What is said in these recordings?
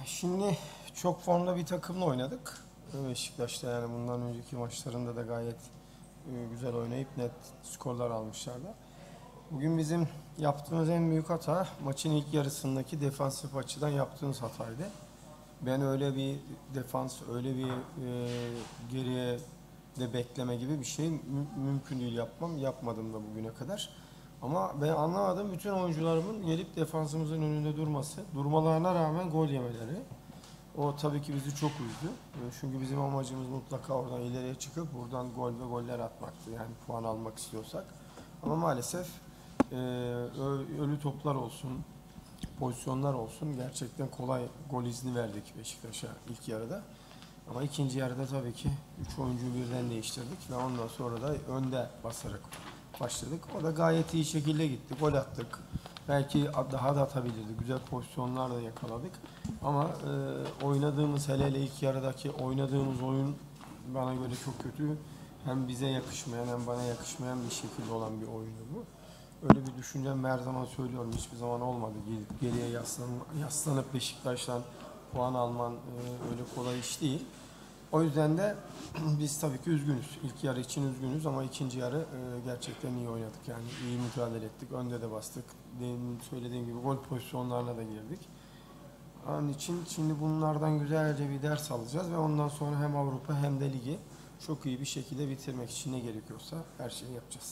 Şimdi çok formda bir takımla oynadık. Beşiktaş'ta yani bundan önceki maçlarında da gayet güzel oynayıp net skorlar almışlardı. Bugün bizim yaptığımız en büyük hata maçın ilk yarısındaki defansif açıdan yaptığımız hataydı. Ben öyle bir defans, öyle bir geriye de bekleme gibi bir şey mümkün değil yapmam. Yapmadım da bugüne kadar. Ama ben anlamadım bütün oyuncularımın gelip defansımızın önünde durması, durmalarına rağmen gol yemeleri. O tabii ki bizi çok üzdü. Çünkü bizim amacımız mutlaka oradan ileriye çıkıp buradan gol ve goller atmaktı. Yani puan almak istiyorsak. Ama maalesef ölü toplar olsun, pozisyonlar olsun gerçekten kolay gol izni verdik Beşiktaş'a ilk yarıda. Ama ikinci yarıda tabii ki 3 oyuncuyu birden değiştirdik ve ondan sonra da önde basarak başladık. O da gayet iyi şekilde gitti. Gol attık. Belki daha da atabilirdik. Güzel pozisyonlar da yakaladık. Ama oynadığımız hele ilk yarıdaki oynadığımız oyun bana göre çok kötü. Hem bize yakışmayan hem bana yakışmayan bir şekilde olan bir oyundu bu. Öyle bir düşüncem her zaman söylüyorum. Hiçbir zaman olmadı. Geriye yaslanıp Beşiktaş'tan puan alman öyle kolay iş değil. O yüzden de biz tabii ki üzgünüz. İlk yarı için üzgünüz ama ikinci yarı gerçekten iyi oynadık. Yani iyi mücadele ettik. Önde de bastık. Demin söylediğim gibi gol pozisyonlarına da girdik. Onun için şimdi bunlardan güzelce bir ders alacağız ve ondan sonra hem Avrupa hem de ligi çok iyi bir şekilde bitirmek için ne gerekiyorsa her şeyi yapacağız.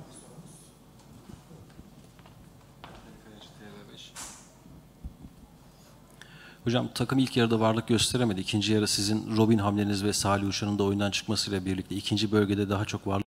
Hocam takım ilk yarıda varlık gösteremedi. İkinci yarı sizin Robin hamleniz ve Salih Uçan'ın da oyundan çıkmasıyla birlikte ikinci bölgede daha çok varlık.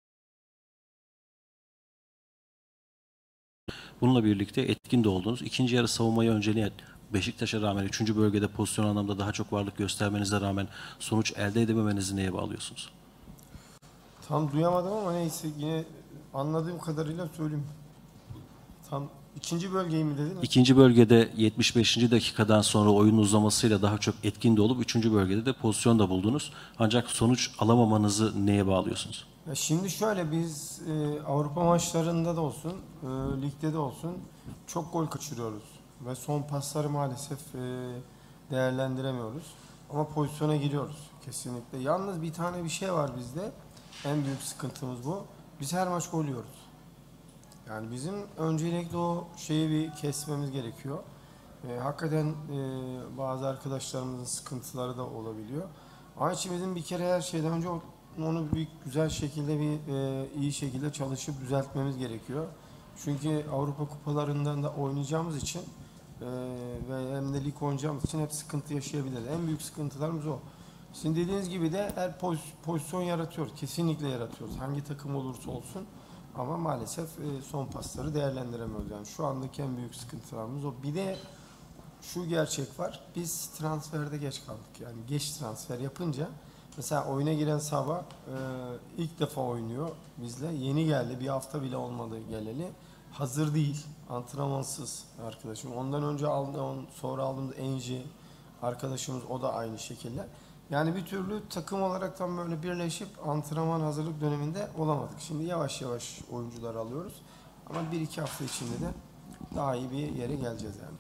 Bununla birlikte etkin de oldunuz. İkinci yarı savunmayı önceleyen Beşiktaş'a rağmen üçüncü bölgede pozisyon anlamda daha çok varlık göstermenize rağmen sonuç elde edememenizi neye bağlıyorsunuz? Tam duyamadım ama neyse yine anladığım kadarıyla söyleyeyim. Tam ikinci bölgeyi mi dedin? İkinci bölgede 75. dakikadan sonra oyun uzamasıyla daha çok etkin de olup üçüncü bölgede de pozisyon da buldunuz. Ancak sonuç alamamanızı neye bağlıyorsunuz? Ya şimdi şöyle biz Avrupa maçlarında da olsun, ligde de olsun çok gol kaçırıyoruz. Ve son pasları maalesef değerlendiremiyoruz. Ama pozisyona giriyoruz kesinlikle. Yalnız bir tane bir şey var bizde. En büyük sıkıntımız bu. Biz her maç gol yiyoruz. Yani bizim öncelikle o şeyi bir kesmemiz gerekiyor. Hakikaten bazı arkadaşlarımızın sıkıntıları da olabiliyor. Ama için bir kere her şeyden önce onu bir güzel şekilde iyi şekilde çalışıp düzeltmemiz gerekiyor. Çünkü Avrupa kupalarından da oynayacağımız için ve hem de lig oynayacağımız için hep sıkıntı yaşayabiliriz. En büyük sıkıntılarımız o. Sizin dediğiniz gibi de her pozisyon yaratıyoruz. Kesinlikle yaratıyoruz. Hangi takım olursa olsun. Ama maalesef son pasları değerlendiremiyoruz. Yani şu andaki en büyük sıkıntılarımız o. Bir de şu gerçek var. Biz transferde geç kaldık. Yani geç transfer yapınca mesela oyuna giren Sabah ilk defa oynuyor bizle. Yeni geldi. Bir hafta bile olmadı geleli. Hazır değil. Antrenmansız arkadaşım. Ondan önce sonra aldığımız Enji arkadaşımız o da aynı şekilde. Yani bir türlü takım olarak tam böyle birleşip antrenman hazırlık döneminde olamadık. Şimdi yavaş yavaş oyuncular alıyoruz. Ama 1-2 hafta içinde de daha iyi bir yere geleceğiz yani.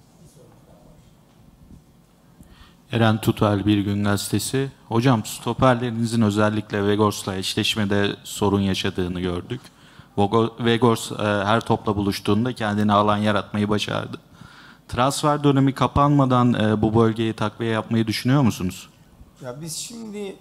Eren Tutal Bir Gün Gazetesi. Hocam stoperlerinizin özellikle Vegors'la eşleşmede sorun yaşadığını gördük. Vegors her topla buluştuğunda kendine alan yaratmayı başardı. Transfer dönemi kapanmadan bu bölgeye takviye yapmayı düşünüyor musunuz? Ya biz şimdi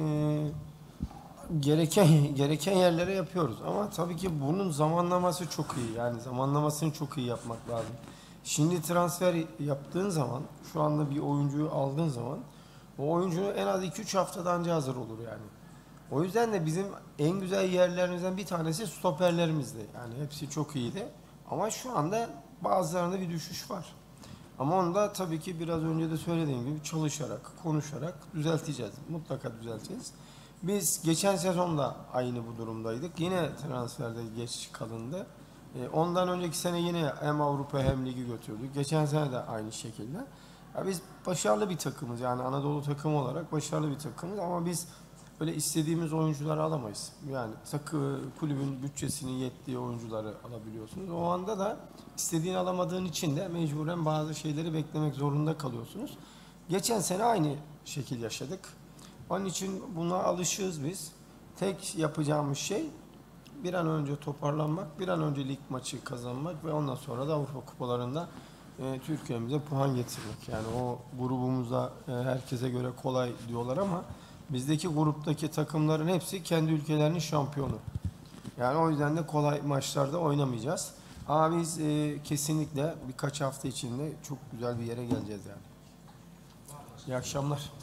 gereken yerlere yapıyoruz ama tabii ki bunun zamanlaması çok iyi. Yani zamanlamasını çok iyi yapmak lazım. Şimdi transfer yaptığın zaman, şu anda bir oyuncuyu aldığın zaman o oyuncu en az 2-3 haftadan önce hazır olur yani. O yüzden de bizim en güzel yerlerimizden bir tanesi stoperlerimizdi. Yani hepsi çok iyiydi. Ama şu anda bazılarında bir düşüş var. Ama onu da tabii ki biraz önce de söylediğim gibi çalışarak, konuşarak düzelteceğiz. Mutlaka düzelteceğiz. Biz geçen sezon da aynı bu durumdaydık. Yine transferde geç kalındı. Ondan önceki sene yine hem Avrupa hem ligi götürdük. Geçen sene de aynı şekilde. Ya biz başarılı bir takımız yani Anadolu takımı olarak başarılı bir takımız ama biz öyle istediğimiz oyuncuları alamayız. Yani kulübün bütçesinin yettiği oyuncuları alabiliyorsunuz. O anda da istediğini alamadığın için de mecburen bazı şeyleri beklemek zorunda kalıyorsunuz. Geçen sene aynı şekil yaşadık. Onun için buna alışığız biz. Tek yapacağımız şey bir an önce toparlanmak, bir an önce lig maçı kazanmak ve ondan sonra da Avrupa kupalarında Türkiye'mize puan getirmek. Yani o grubumuzda herkese göre kolay diyorlar ama bizdeki gruptaki takımların hepsi kendi ülkelerinin şampiyonu. Yani o yüzden de kolay maçlarda oynamayacağız. Ama biz kesinlikle birkaç hafta içinde çok güzel bir yere geleceğiz yani. İyi akşamlar.